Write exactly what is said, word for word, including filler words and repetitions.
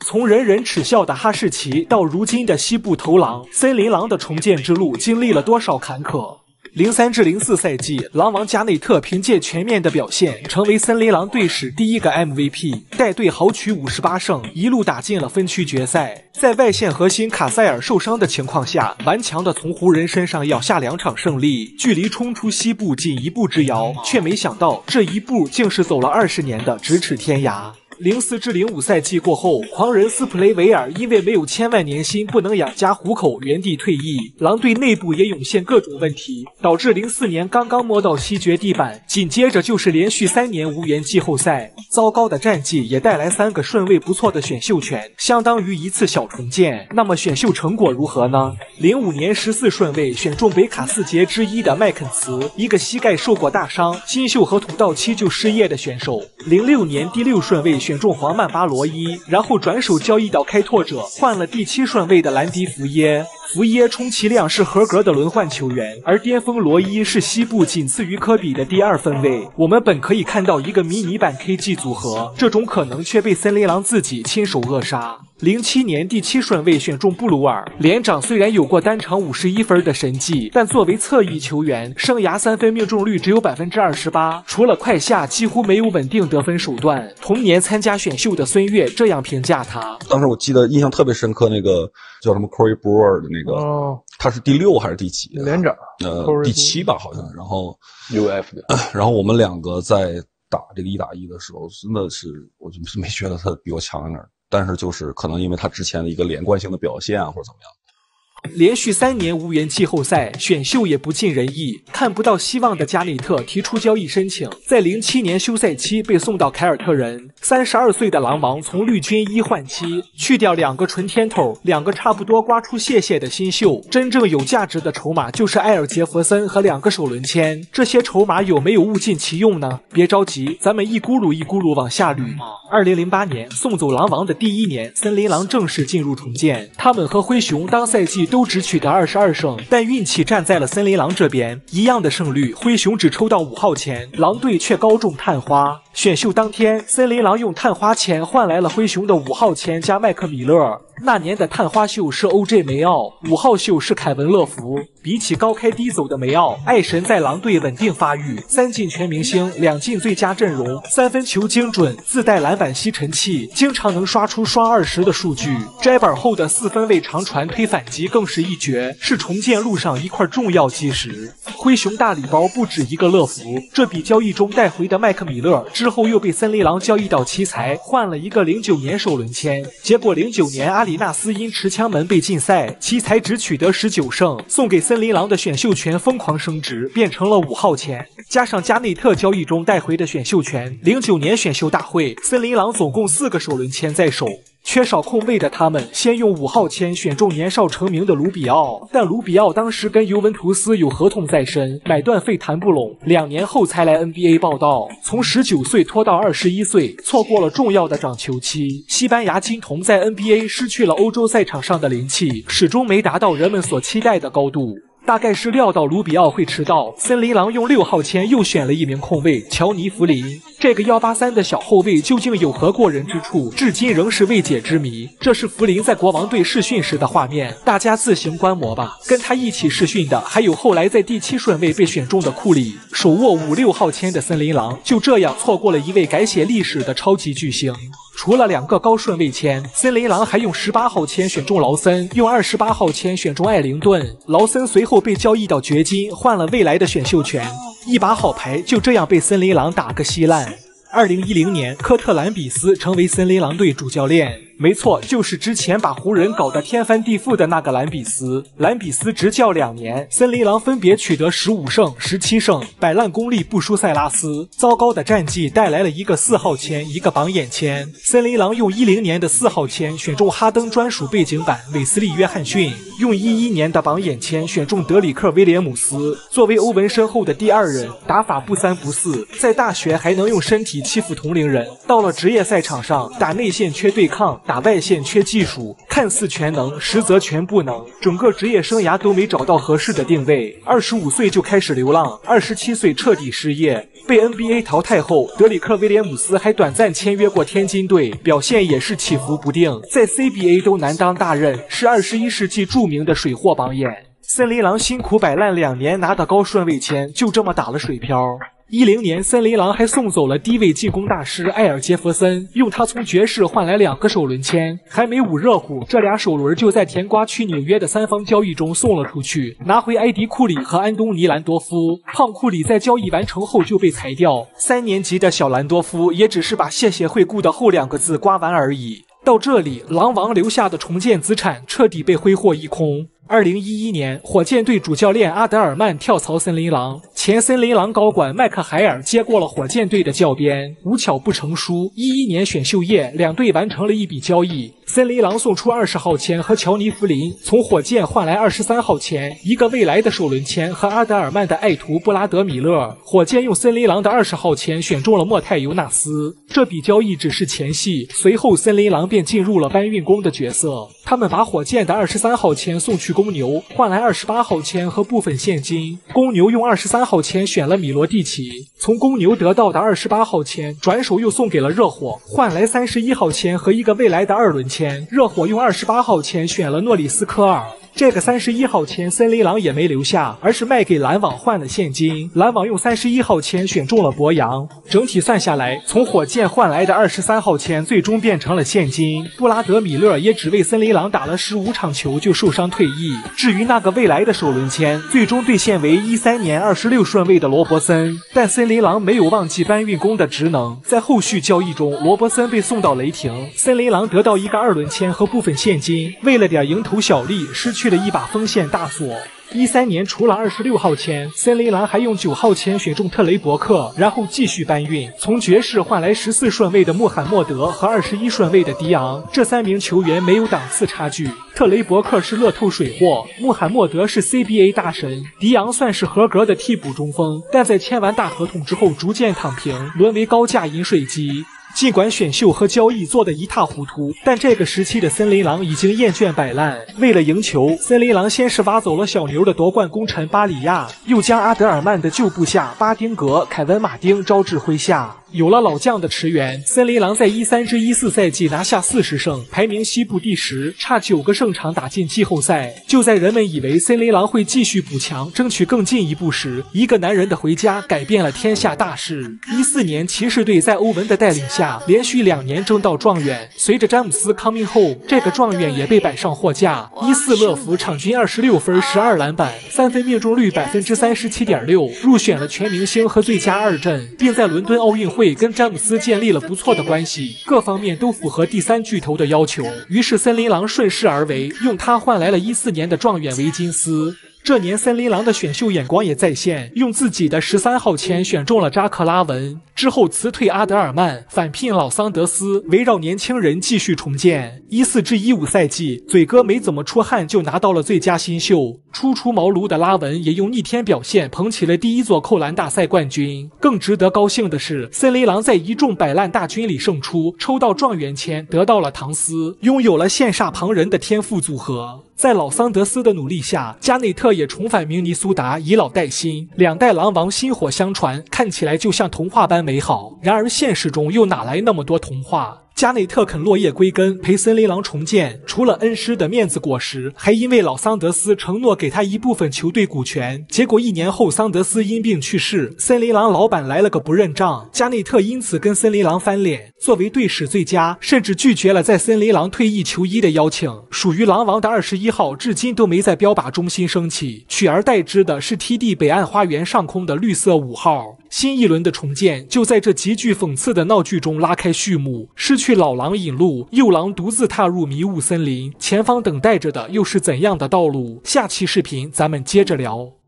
从人人耻笑的哈士奇到如今的西部头狼，森林狼的重建之路经历了多少坎坷？零三至零四赛季，狼王加内特凭借全面的表现，成为森林狼队史第一个 M V P， 带队豪取五十八胜，一路打进了分区决赛。在外线核心卡塞尔受伤的情况下，顽强的从湖人身上咬下两场胜利，距离冲出西部仅一步之遥，却没想到这一步竟是走了二十年的咫尺天涯。零四至零五赛季过后，狂人斯普雷维尔因为没有千万年薪不能养家糊口，原地退役。狼队内部也涌现各种问题，导致零四年刚刚摸到西决地板，紧接着就是连续三年无缘季后赛。糟糕的战绩也带来三个顺位不错的选秀权，相当于一次小重建。那么选秀成果如何呢？零五年十四顺位选中北卡四杰之一的麦肯茨，一个膝盖受过大伤、新秀合同到期就失业的选手。零六年第六顺位选中黄曼巴罗伊，然后转手交易到开拓者，换了第七顺位的兰迪福耶。福耶充其量是合格的轮换球员，而巅峰罗伊是西部仅次于科比的第二分位。我们本可以看到一个迷你版 K G 组合，这种可能却被森林狼自己亲手扼杀。零七年第七顺位选中布鲁尔，连长虽然有过单场五十一分的神迹，但作为侧翼球员，生涯三分命中率只有 百分之二十八， 除了快下几乎没有稳定得分手段。同年参加选秀的孙悦这样评价他： 当时我记得印象特别深刻，那个叫什么 Corey Brewer 的那个，哦，他是第六还是第几？ 连长， 呃，第七吧好像。然后 U F 的， 然后我们两个在打这个一打一的时候，真的是我就是没觉得他比我强在哪儿。但是就是可能因为他之前的一个连贯性的表现啊，或者怎么样。 连续三年无缘季后赛，选秀也不尽人意，看不到希望的加内特提出交易申请，在零七年休赛期被送到凯尔特人。三十二岁的狼王从绿军一换七，去掉两个纯天头，两个差不多刮出屑屑的新秀，真正有价值的筹码就是埃尔杰弗森和两个首轮签。这些筹码有没有物尽其用呢？别着急，咱们一咕噜一咕噜往下捋。二零零八年送走狼王的第一年，森林狼正式进入重建，他们和灰熊当赛季都只取得二十二胜，但运气站在了森林狼这边，一样的胜率，灰熊只抽到五号签，狼队却高中探花。选秀当天，森林狼用探花签换来了灰熊的五号签加麦克米勒。那年的探花秀是 O J 梅奥，五号秀是凯文乐福。比起高开低走的梅奥，爱神在狼队稳定发育，三进全明星，两进最佳阵容，三分球精准，自带篮板吸尘器，经常能刷出双二十的数据。摘板后的四分卫长传推反击更是一绝，是重建路上一块重要基石。灰熊大礼包不止一个乐福，这笔交易中带回的麦克米勒之后又被森林狼交易到奇才，换了一个零九年首轮签。结果零九年阿里纳斯因持枪门被禁赛，奇才只取得十九胜，送给森林狼的选秀权疯狂升值，变成了五号签。加上加内特交易中带回的选秀权，零九年选秀大会，森林狼总共四个首轮签在手。缺少空位的他们，先用五号签选中年少成名的卢比奥，但卢比奥当时跟尤文图斯有合同在身，买断费谈不拢，两年后才来 N B A 报道，从十九岁拖到二十一岁，错过了重要的长球期。西班牙金童在 N B A 失去了欧洲赛场上的灵气，始终没达到人们所期待的高度。大概是料到卢比奥会迟到，森林狼用六号签又选了一名控卫乔尼弗林。这个一八三的小后卫究竟有何过人之处，至今仍是未解之谜。这是弗林在国王队试训时的画面，大家自行观摩吧。跟他一起试训的还有后来在第七顺位被选中的库里。手握五六号签的森林狼就这样错过了一位改写历史的超级巨星。除了两个高顺位签，森林狼还用十八号签选中劳森，用二十八号签选中艾灵顿。劳森随后被交易到掘金，换了未来的选秀权，一把好牌就这样被森林狼打个稀烂。二零一零年，科特兰比斯成为森林狼队主教练。没错，就是之前把湖人搞得天翻地覆的那个兰比斯。兰比斯执教两年，森林狼分别取得十五胜、十七胜，摆烂功力不输塞拉斯。糟糕的战绩带来了一个四号签，一个榜眼签。森林狼用一零年的四号签选中哈登专属背景板韦斯利·约翰逊，用一一年的榜眼签选中德里克·威廉姆斯。作为欧文身后的第二人，打法不三不四，在大学还能用身体欺负同龄人，到了职业赛场上打内线缺对抗。打打外线缺技术，看似全能，实则全不能，整个职业生涯都没找到合适的定位。二十五岁就开始流浪，二十七岁彻底失业。被 N B A 淘汰后，德里克·威廉姆斯还短暂签约过天津队，表现也是起伏不定，在 C B A 都难当大任，是二十一世纪著名的水货榜眼。森林狼辛苦摆烂两年拿的高顺位签，就这么打了水漂。一零年，森林狼还送走了低位进攻大师埃尔杰弗森，用他从爵士换来两个首轮签，还没捂热乎，这俩首轮就在甜瓜去纽约的三方交易中送了出去，拿回埃迪库里和安东尼兰多夫。胖库里在交易完成后就被裁掉，三年级的小兰多夫也只是把谢谢惠顾的后两个字刮完而已。到这里，狼王留下的重建资产彻底被挥霍一空。二零一一年，火箭队主教练阿德尔曼跳槽森林狼，前森林狼高管麦克海尔接过了火箭队的教鞭。无巧不成书，一一年选秀夜，两队完成了一笔交易，森林狼送出二十号签和乔尼弗林，从火箭换来二十三号签，一个未来的首轮签和阿德尔曼的爱徒布拉德米勒。火箭用森林狼的二十号签选中了莫泰尤纳斯。这笔交易只是前戏，随后森林狼便进入了搬运工的角色。他们把火箭的二十三号签送去公牛，换来二十八号签和部分现金。公牛用二十三号签选了米罗蒂奇，从公牛得到的二十八号签转手又送给了热火，换来三十一号签和一个未来的二轮签。热火用二十八号签选了诺里斯科尔。这个三十一号签森林狼也没留下，而是卖给篮网换了现金。篮网用三十一号签选中了博扬。整体算下来，从火箭换来的二十三号签最终变成了现金。布拉德米勒也只为森林狼打了十五场球就受伤退役。至于那个未来的首轮签，最终兑现为一三年二十六顺位的罗伯森。但森林狼没有忘记搬运工的职能，在后续交易中，罗伯森被送到雷霆，森林狼得到一个二轮签和部分现金。为了点蝇头小利，失去去了一把锋线大锁。一三年除了二十六号签，森林狼还用九号签选中特雷伯克，然后继续搬运，从爵士换来十四顺位的穆罕默德和二十一顺位的迪昂。这三名球员没有档次差距，特雷伯克是乐透水货，穆罕默德是 C B A 大神，迪昂算是合格的替补中锋，但在签完大合同之后逐渐躺平，沦为高价饮水机。尽管选秀和交易做得一塌糊涂，但这个时期的森林狼已经厌倦摆烂。为了赢球，森林狼先是挖走了小牛的夺冠功臣巴里亚，又将阿德尔曼的旧部下巴丁格、凯文马丁招至麾下。有了老将的驰援，森林狼在一三至一四赛季拿下四十胜，排名西部第十，差九个胜场打进季后赛。就在人们以为森林狼会继续补强，争取更进一步时，一个男人的回家改变了天下大事。一四年，骑士队在欧文的带领下，连续两年争到状元。随着詹姆斯 coming home， 这个状元也被摆上货架。一四乐福场均二十六分、十二篮板，三分命中率百分之三十七点六，入选了全明星和最佳二阵，并在伦敦奥运会跟詹姆斯建立了不错的关系，各方面都符合第三巨头的要求。于是森林狼顺势而为，用他换来了一四年的状元维金斯。这年森林狼的选秀眼光也在线，用自己的十三号签选中了扎克拉文，之后辞退阿德尔曼，返聘老桑德斯，围绕年轻人继续重建。一四至一五赛季，嘴哥没怎么出汗就拿到了最佳新秀。初出茅庐的拉文也用逆天表现捧起了第一座扣篮大赛冠军。更值得高兴的是，森林狼在一众摆烂大军里胜出，抽到状元签，得到了唐斯，拥有了羡煞旁人的天赋组合。在老桑德斯的努力下，加内特也重返明尼苏达，以老带新，两代狼王薪火相传，看起来就像童话般美好。然而现实中又哪来那么多童话？加内特肯落叶归根，陪森林狼重建，除了恩师的面子果实，还因为老桑德斯承诺给他一部分球队股权。结果一年后，桑德斯因病去世，森林狼老板来了个不认账，加内特因此跟森林狼翻脸，作为队史最佳，甚至拒绝了在森林狼退役球衣的邀请。属于狼王的二十一号至今都没在标靶中心升起，取而代之的是 T D 北岸花园上空的绿色五号。新一轮的重建就在这极具讽刺的闹剧中拉开序幕，失去老狼引路，幼狼独自踏入迷雾森林，前方等待着的又是怎样的道路？下期视频咱们接着聊。